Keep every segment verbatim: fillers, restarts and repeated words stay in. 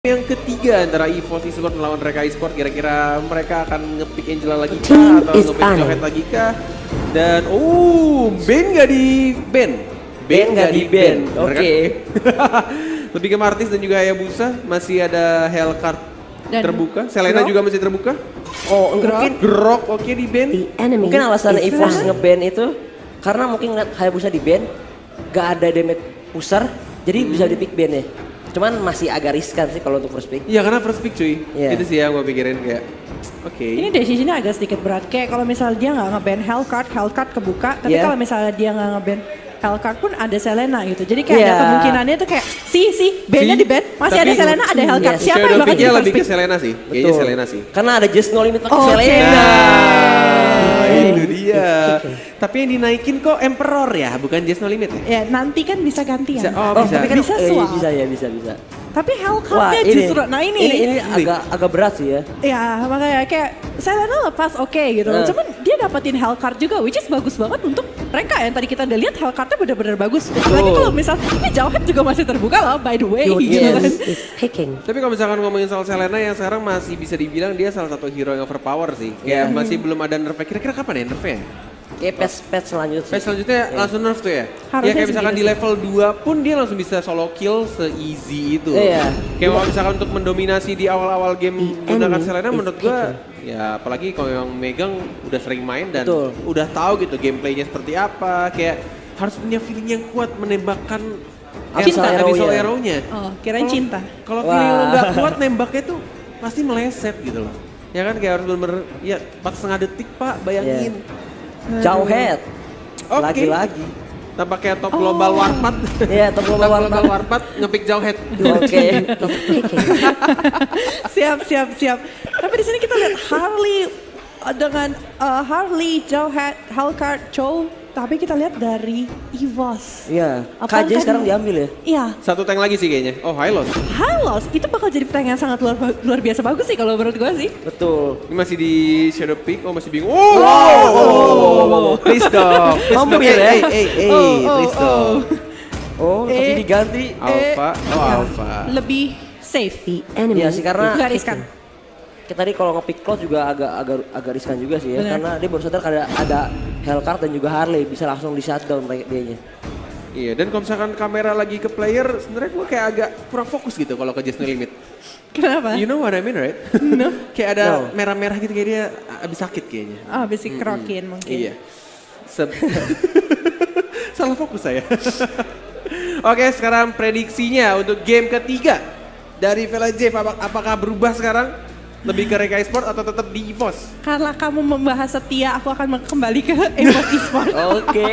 Yang ketiga antara EVOS Esports melawan Reka Esports, kira-kira mereka akan ngepick Angela lagi kah atau ngepick Johet lagi kah? Dan oh, Ben nggak di Ben, Ben nggak di Ben, oke. Okay. Lebih ke Martis dan juga Hayabusa, masih ada Hellcard dan terbuka, Selena Grok juga masih terbuka. Oh, Grok. Mungkin Grok oke okay di Ben. Mungkin alasan EVOS nge-ban itu karena mungkin ngeliat Hayabusa di Ben, gak ada damage pusar, jadi hmm. bisa di pick Ben ya. Cuman masih agak riskan sih kalau untuk first pick. Iya karena first pick cuy, yeah. Itu sih yang gue pikirin kayak oke. Okay. Ini decisionnya agak sedikit berat, kayak kalau misalnya dia nggak nge-ban Hellcard, Hellcard kebuka. Tapi yeah. kalau misalnya dia nggak nge-ban Hellcard pun ada Selena gitu. Jadi kayak yeah. ada kemungkinannya tuh kayak si si ban-nya di ban, masih tapi, ada Selena, ada Hellcard. Yes. Siapa yang bakal jadi lebih first pick? ke Selena sih, kayaknya Selena sih. Karena ada Just No Limit pakai oh, Selena. Nah, itu dia. Tapi yang dinaikin kok Emperor ya, bukan Just No Limit ya? Ya nanti kan bisa gantian. Bisa, oh, oh bisa. tapi kan bisa eh, swap. bisa ya, bisa bisa. Tapi Hellcard-nya justru, nah ini ini, ini agak agak berat sih ya. Ya makanya kayak Selena lepas oke okay, gitu, uh. cuman dia dapetin Hellcard juga, which is bagus banget untuk mereka yang tadi kita udah lihat Hellcard-nya benar-benar bagus. Apalagi kalau misal ini Johet juga masih terbuka loh, by the way. Gitu yes, kan. picking. Tapi kalau misalkan ngomongin soal Selena yang sekarang masih bisa dibilang dia salah satu hero yang overpower sih. Kayak yeah. masih belum ada nerfnya. Kira-kira kapan ya nerfnya? Kayak patch patch selanjutnya. Patch selanjutnya yeah. langsung nerf tuh ya. Harusnya ya kayak misalkan di level dua pun dia langsung bisa solo kill se-easy itu. Iya. Yeah. Kayak kalau misalkan untuk mendominasi di awal-awal game menggunakan Selena menurut gua ya apalagi kalau yang megang udah sering main dan Betul. udah tahu gitu gameplaynya seperti apa. Kayak harus punya feeling yang kuat menembakkan cinta Abyssal Arrow-nya. Oh, kirain kalo, cinta. Kalau feeling lo gak kuat nembaknya tuh pasti meleset gitu loh. Ya kan kayak harus bener-bener ya empat setengah detik Pak, bayangin. Yeah. Johet, okay. lagi-lagi. Tampaknya top global oh. warpat. Iya, top global warpat. global warpat ngepick Johet. Oke. Siap, siap, siap. Tapi di sini kita lihat Harley dengan uh, Harley, Johet, Hellcard, Chow. Tapi kita lihat dari EVOS. Iya. K J sekarang diambil ya? Iya. Satu tank lagi sih kayaknya. Oh, Hylos. Hylos itu bakal jadi tank yang sangat luar, luar biasa bagus sih kalau menurut gue sih. Betul. Ini masih di Shadow Peak. Oh masih bingung. Oh, oh, oh, oh, oh. Please dong. Please dong. ya? Eh, eh, eh, oh, oh, please dong. Oh, tapi eh, diganti. Alpha. Oh, ya, Alpha. Lebih safe. Iya sih karena gak riskan. Kita tadi kalau nge-pick Cloud juga agak agak agak riskan juga sih ya. Bener. Karena dia baru sadar ada ada Hellcard dan juga Harley bisa langsung di shutdown dianya. Iya, dan kalau misalkan kamera lagi ke player, sebenarnya gue kayak agak kurang fokus gitu kalau ke Just No Limit. Kenapa? You know what I mean, right? No. Kayak ada no. merah-merah gitu, kayak dia abis sakit kayaknya. Oh, abis dikerokin mm-hmm. mungkin. Iya. Se- Salah fokus saya. Oke, sekarang prediksinya untuk game ketiga dari Velajev, apakah berubah sekarang? Lebih ke Reka Esports atau tetap di EVOS? Karena kamu membahas setia, aku akan kembali ke EVOS Esports. Oke.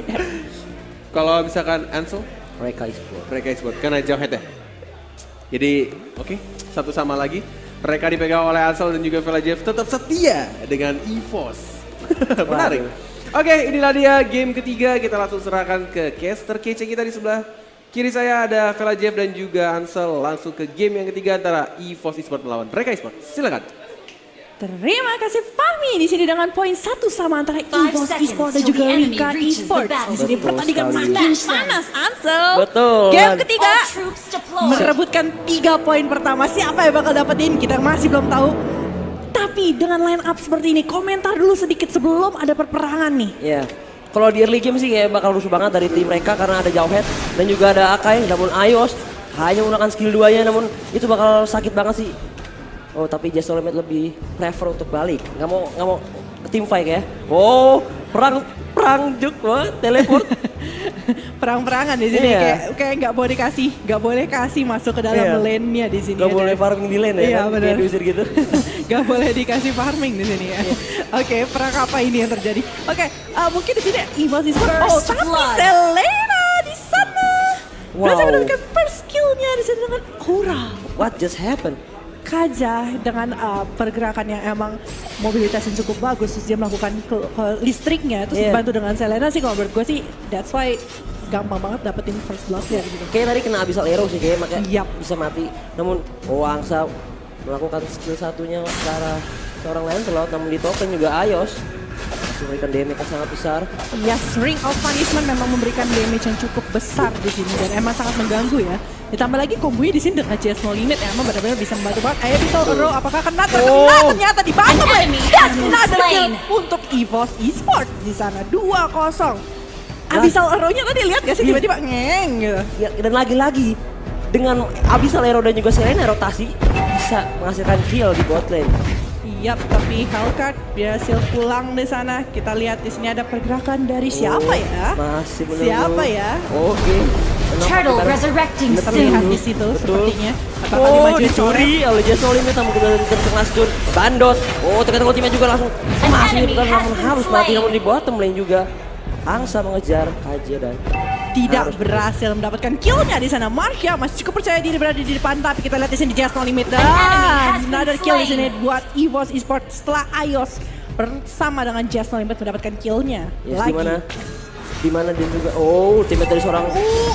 Kalau misalkan Ansel? Reka Esports. Reka Esports, karena Johet ya? Jadi, oke, okay, satu sama lagi. Reka dipegang oleh Ansel dan juga Velajev tetap setia dengan EVOS. Menarik. Oke, okay, inilah dia game ketiga. Kita langsung serahkan ke caster kece kita di sebelah kiri saya ada Velajev dan juga Ansel. Langsung ke game yang ketiga antara EVOS Esports melawan Reka Esports. Silakan. Terima kasih Fahmi di sini dengan poin satu sama antara EVOS Esports dan juga Reka Esports. Di sini pertandingan makin panas, Ansel. Betul. Game ketiga merebutkan tiga poin pertama. Siapa yang bakal dapetin? Kita masih belum tahu. Tapi dengan line up seperti ini, komentar dulu sedikit sebelum ada perperangan nih. Iya. Yeah. Kalau di early game sih kayak bakal rusuh banget dari tim mereka karena ada Johet dan juga ada Akai, namun Ayos hanya menggunakan skill duanya, namun itu bakal sakit banget sih. Oh tapi Just No Limit lebih prefer untuk balik, nggak mau nggak mau team fight ya. Oh perang perang juk, wah teleport. Perang-perangan di sini iya. kayak kayak nggak boleh kasih nggak boleh kasih masuk ke dalam iya. lane-nya di sini. Nggak boleh farming di lane ya. Iya kan? benar. Diusir gitu. Gak boleh dikasih farming di sini ya. Oke, okay, perang apa ini yang terjadi? Oke, okay, uh, mungkin di sini EVOS Esports. Oh, tapi Selena di sana. Wow. Berhasil mendapatkan first skill-nya di sini dengan Aura. What just happened? Kaja dengan uh, pergerakan yang emang mobilitas yang cukup bagus, terus dia melakukan ke, ke listriknya, terus yeah. dibantu dengan Selena sih kalau menurut gue sih that's why gampang banget dapetin first blood ya gitu. Kayaknya tadi kena Abyssal Arrow sih kayaknya makanya yep. bisa mati. Namun Wangsa melakukan skill satunya ke arah seorang Lancelot, namun di token juga Ayos masih memberikan damage yang sangat besar. Yes, Ring of Punishment memang memberikan damage yang cukup besar di sini dan emang sangat mengganggu ya. Ditambah lagi kombonya di sini dengan Just No Limit ya, emang benar-benar bisa membantu banget. Ayo Beetle Arrow apakah kena terkena? Oh. Ternyata di bottom lane. enemy Dan has been another kill slain. untuk EVOS Esports di sana dua kosong. Abyssal Arrow-nya tadi lihat gak sih tiba-tiba ngeng gitu. Ya, dan lagi-lagi dengan Abyssal Arrow dan juga Selena rotasi bisa menghasilkan kill di bot lane. Yap, tapi Hellcat berhasil pulang di sana. Kita lihat di sini ada pergerakan dari siapa ya? Masih menunggu. Siapa ya? Oke. Turtle resurrecting Terlihat soon. di situ Betul. sepertinya. Apakah Oh, dimajuin dicuri oleh Just No Limit namun kita terkena stun. Bandot. Oh, terkena ultimate juga langsung masih enemy bukan has namun been harus mati slain. namun di bottom lane juga. Angsa mengejar K J dan tidak harus berhasil mendapatkan killnya di sana. Marsha masih cukup percaya diri berada di depan, tapi kita lihat di sini Just No Limit dan enemy has been another kill di sini slain. buat EVOS Esports setelah Ios bersama dengan Just No Limit mendapatkan killnya Yes, lagi. di mana? Di mana dia juga? Oh, ultimate dari seorang Uh,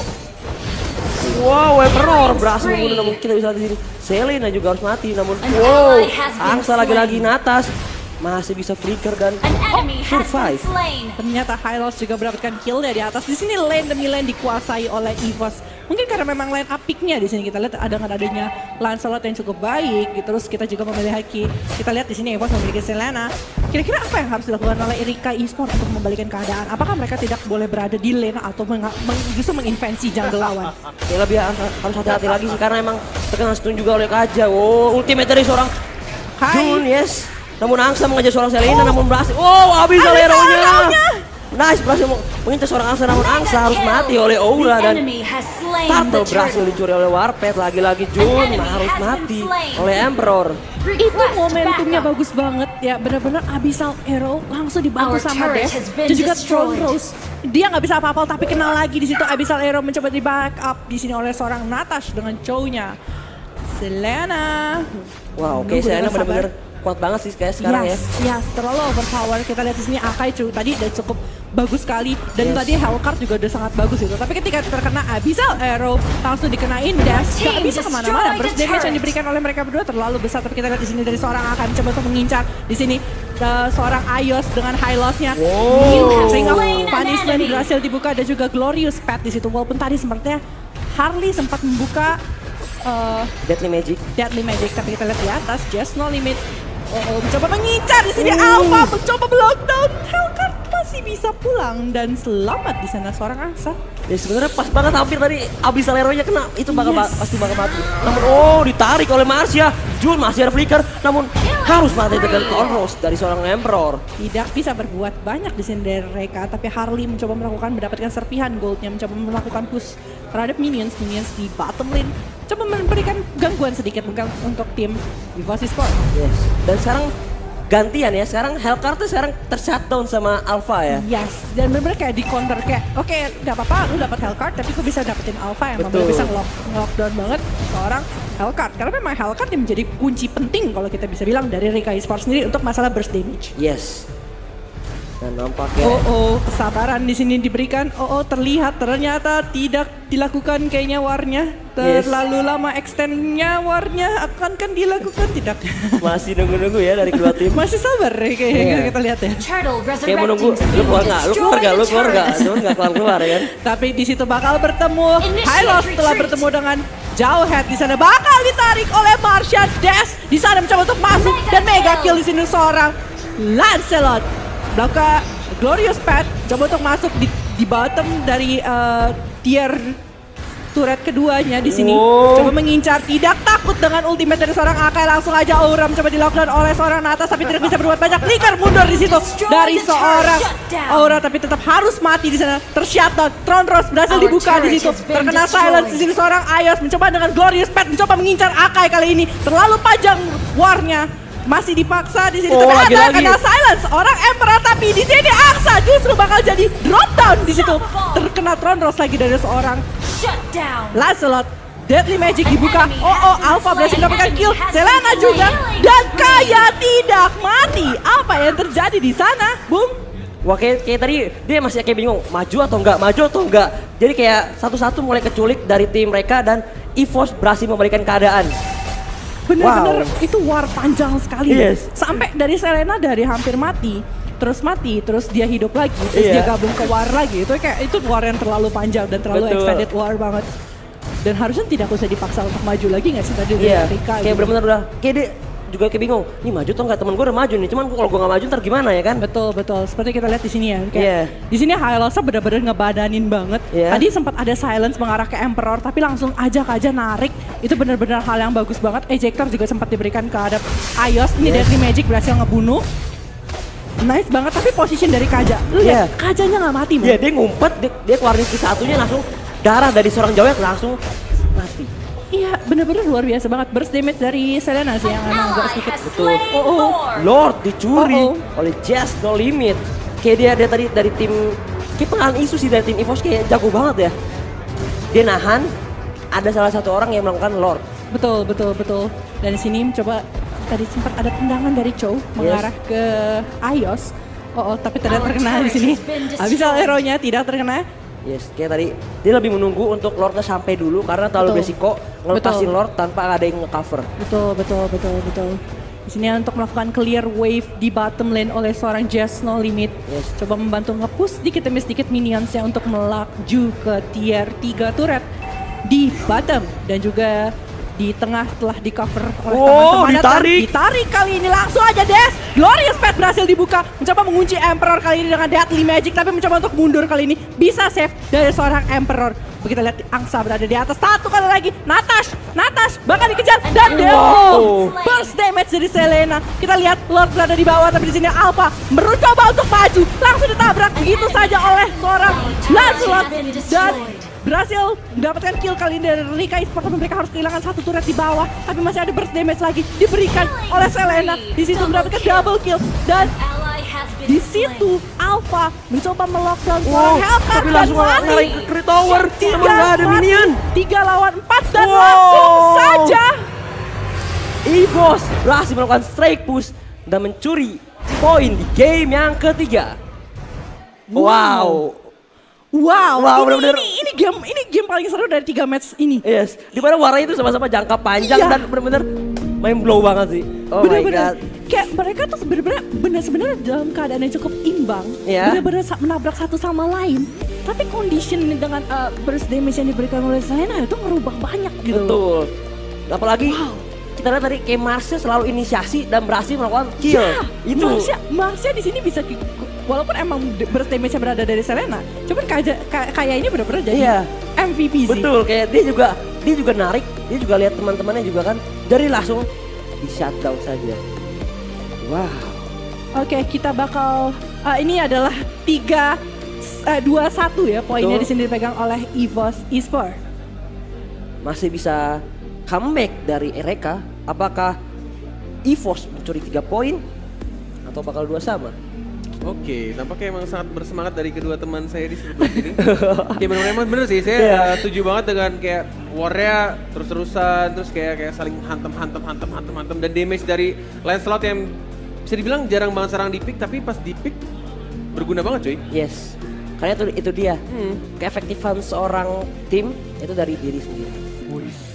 wow, Emperor Killing berhasil spree. membunuh namun kita bisa lihat di sini. Selena juga harus mati namun An wow, ally has been Angsa lagi-lagi slain. natas masih bisa flicker dan An enemy has been survive. slain. ternyata Hylos juga mendapatkan kill dari atas. Di sini lane demi lane dikuasai oleh EVOS. Mungkin karena memang lane up pick-nya di sini kita lihat ada dengan adanya Lancelot yang cukup baik. Gitu. Terus kita juga memiliki, kita lihat di sini EVOS memiliki Selena. Kira-kira apa yang harus dilakukan oleh Erika Esports untuk membalikan keadaan? Apakah mereka tidak boleh berada di lane atau meng meng justru menginvensi jungle lawan? Ya lebih harus harus hati-hati lagi sih karena emang terkena stun juga oleh Kaja. Oh, ultimate dari seorang Hai. Jun, yes. Namun Angsa mengejar seorang Selena namun berhasil. Oh, habis Abyssal Arrow-nya. Arrow-nya. Nice, berhasil mengincar seorang Angsa namun Mega Angsa harus kill. mati oleh Aura The dan enemy has slain Turtle the berhasil turtle. dicuri oleh Warpath. Lagi-lagi Jun enemy harus has been mati slain. oleh Emperor. Itu Request momentumnya backup. bagus banget ya, benar-benar Abyssal Arrow langsung dibantu Our sama turret Death has been dan juga Throne destroyed. Rose. Dia nggak bisa apa-apa tapi kena lagi di situ. Abyssal Arrow mencoba di backup di sini oleh seorang Natash dengan Chow-nya. Selena. Wow, oke Menunggu Selena dengan sabar. benar-benar kuat banget sih kayak sekarang yes, ya. yes, terlalu overpower. Kita lihat di sini Akai cu, tadi udah cukup bagus sekali dan Yes. tadi Hellcard juga udah sangat bagus itu. Tapi ketika terkena Abyssal Arrow langsung dikenain dash, gak Team bisa kemana-mana. destroy Burst the damage yang turret. diberikan oleh mereka berdua terlalu besar. Tapi kita lihat di sini dari seorang Akai mencoba untuk mengincar di sini uh, seorang Ios dengan high loss-nya. Wow. Ring of Slain an Punishment enemy. berhasil dibuka dan juga Glorious Path di situ. Walaupun tadi sepertinya Harley sempat membuka uh, Deadly Magic. Deadly Magic, tapi kita lihat di atas Just No Limit. Oh, oh mencoba mengincar di sini Alpha, mencoba lockdown. Hellcat masih bisa pulang dan selamat di sana seorang Angsa. Ya sebenarnya pas banget hampir tadi Abyssal Arrow-nya kena. Itu bakal Yes. ba- pasti bakal mati. Namun oh ditarik oleh Marsha. Jun masih ada flicker namun harus mati dengan Cornrows dari seorang Emperor. Tidak bisa berbuat banyak di sini dari mereka, tapi Harley mencoba melakukan mendapatkan serpihan goldnya, mencoba melakukan push terhadap minions, minions di bottom lane. Coba memberikan gangguan sedikit mungkin untuk tim EVOS Esports. Yes. Dan sekarang gantian ya. Sekarang Hellcat tuh sekarang ter-shutdown sama Alpha ya. Yes, dan bener-bener kayak di counter kayak, oke gak apa-apa lu dapat Hellcat tapi gue bisa dapetin Alpha yang Betul. bener bisa ngelock, ngelockdown banget seorang Hellcat. Karena memang Hellcat yang menjadi kunci penting kalau kita bisa bilang dari Rika Esports sendiri untuk masalah burst damage. Yes. Dan nampaknya Oh oh, kesabaran di sini diberikan. Oh oh, terlihat ternyata tidak dilakukan kayaknya warnya. Yes. Terlalu lama extendnya warnya akan kan dilakukan tidak. masih nunggu-nunggu ya dari kedua tim. Masih sabar ya kayaknya Iya. kita lihat ya. Turtle Kayak menunggu, resurrecting lu soon. keluar nggak? Lu keluar nggak? Lu keluar nggak? Cuman nggak keluar-keluar ya kan? Tapi di situ bakal bertemu Initiate Hylos setelah retreat. bertemu dengan Jawhead di sana bakal ditarik oleh Marsha Dash di sana mencoba untuk masuk Mega dan mega kill. kill di sini seorang Lancelot. Belakang Glorious Path coba untuk masuk di, di bottom dari uh, tier turret keduanya di sini. Wow. Coba mengincar, tidak takut dengan ultimate dari seorang Akai, langsung aja Aura mencoba di lockdown oleh seorang Natas tapi tidak bisa berbuat banyak. Flicker mundur di situ Destroy dari the turret, seorang shut down. Aura tapi tetap harus mati di sana. Tershutdown. Throne Rose berhasil Our dibuka di turret situ. has been Terkena destroyed. silence di sini seorang Ios mencoba dengan Glorious Path mencoba mengincar Akai kali ini. Terlalu panjang warnya. Masih dipaksa di sini Oh, tapi ada lagi-lagi. kena silence orang Emperor tapi di sini Angsa justru bakal jadi drop down di situ. Terkena Throne Rose lagi dari seorang Shut down. Lancelot. Deadly Magic dibuka. enemy Oh oh, has been Alpha berhasil slain. mendapatkan Enemy kill. has been Selena slain. juga Killing dan spree. Kaya tidak mati. Apa yang terjadi di sana, Bung? Wah kayak, kayak tadi dia masih kayak bingung maju atau enggak, maju atau enggak. Jadi kayak satu-satu mulai keculik dari tim mereka dan EVOS berhasil membalikan keadaan. Bener-bener Wow. itu war panjang sekali. Yes. Sampai dari Selena dari hampir mati, terus mati, terus dia hidup lagi, terus Iya. dia gabung ke war lagi. Itu kayak itu war yang terlalu panjang dan terlalu Betul. extended war banget. Dan harusnya tidak usah dipaksa untuk maju lagi nggak sih tadi dari Iya, Rika kayak gitu. bener-bener udah, kayak dia juga kayak bingung, nih maju tuh nggak, temen gue udah maju nih, cuman kalau gue nggak maju ntar gimana ya kan? Betul betul, seperti kita lihat di sini ya. Kayak Iya. Di sini Hylosa benar-benar ngebadanin banget. Iya. Tadi sempat ada silence mengarah ke Emperor, tapi langsung ajak aja narik. Itu benar-benar hal yang bagus banget. Ejector juga sempat diberikan ke hadap Ayos. Ini Yes. Deadly Magic berhasil ngebunuh. Nice banget, tapi position dari Kaja. Lu Iya. lihat, Kajanya nggak mati, man. Iya, dia ngumpet, dia, dia keluarin skill satunya langsung darah dari seorang Jawet langsung mati. Iya, benar-benar luar biasa banget. Burst damage dari Selena sih yang An emang agak ally sedikit. has Betul. slain Oh, oh. Lord. Lord dicuri Uh-oh. oleh Just No Limit. Kayak dia, dia tadi dari tim, kayak pengalan isu sih dari tim EVOS kayak jago banget ya. Dia nahan, ada salah satu orang yang melakukan Lord. Betul, betul, betul. Dan di sini mencoba, tadi sempat ada tendangan dari Chow mengarah ke Ayos. Oh, oh, tapi tidak Our terkena di turret sini. has been Habis destroyed. hero-nya tidak terkena. Yes, kayak tadi dia lebih menunggu untuk Lordnya sampai dulu karena terlalu Betul. beresiko ngelepasin Betul. Lord tanpa ada yang nge-cover. Betul, betul, betul, betul. Di sini untuk melakukan clear wave di bottom lane oleh seorang Just No Limit. Yes. Coba membantu nge-push sedikit demi sedikit minionsnya untuk melaju ke tier tiga turret di bottom. Dan juga di tengah setelah di cover oleh Wow, teman-teman. ditarik. Ditarik kali ini langsung aja Des. Glorious Path berhasil dibuka. Mencoba mengunci Emperor kali ini dengan Deadly Magic. Tapi mencoba untuk mundur kali ini. Bisa save dari seorang Emperor. Begitu lihat Angsa berada di atas. Satu kali lagi. Natash. Natash bakal dikejar. Dan Wow. burst damage dari Selena. Kita lihat Lord berada di bawah. Tapi di sini Alpha mencoba untuk maju. Langsung ditabrak begitu saja oleh seorang Lancelot. Dan berhasil mendapatkan kill kali ini dari Rika Esports, tapi mereka harus kehilangan satu turret di bawah. Tapi masih ada burst damage lagi diberikan oleh Selena. Di situ mendapatkan double kill dan Ally has been di slain. situ Alpha mencoba melockdown Wow, seorang Hellcat tapi dan langsung mati. ngarahin ke Crit Tower. Tiga Emang nggak ada mati. minion. Tiga lawan empat dan Wow. langsung saja EVOS berhasil melakukan strike push dan mencuri poin di game yang ketiga. Wow. Wow, Wow, ini, bener-bener. ini, ini game ini game paling seru dari tiga match ini. Yes, di mana warnanya itu sama-sama jangka panjang Iya. dan benar-benar main blow banget sih. Oh my god. Kayak mereka tuh sebenarnya benar sebenarnya dalam keadaan yang cukup imbang, Iya. benar-benar sa- menabrak satu sama lain. Tapi condition dengan uh, burst damage yang diberikan oleh Selena itu merubah banyak gitu. Betul. Apalagi kita lihat tadi kayak Marsha selalu inisiasi dan berhasil melakukan kill. Ya, Itu. Marsha, Marsha di sini bisa ki- walaupun emang de- burst damage-nya berada dari Selena, cuman kayak kayak ini benar-benar jadi Iya. M V P sih. Betul, kayak dia juga dia juga narik, dia juga lihat teman-temannya juga kan, jadi langsung di shutdown saja. Wow. Oke, kita bakal uh, ini adalah tiga uh, dua satu ya poinnya Betul. di sini dipegang oleh EVOS Esports. Masih bisa comeback dari Ereka. Apakah EVOS mencuri tiga poin atau bakal dua sama? Oke, tampaknya emang sangat bersemangat dari kedua teman saya di sebelah sini. Kayak bener-bener emang bener sih, saya Iya. uh, setuju banget dengan kayak war-nya terus-terusan, terus kayak kayak saling hantem-hantem, hantem-hantem, hantem dan damage dari Lancelot yang bisa dibilang jarang banget serang di pick, tapi pas di pick berguna banget cuy. Yes. Karena itu itu dia. Hmm. Keefektifan seorang tim itu dari diri sendiri. Wih.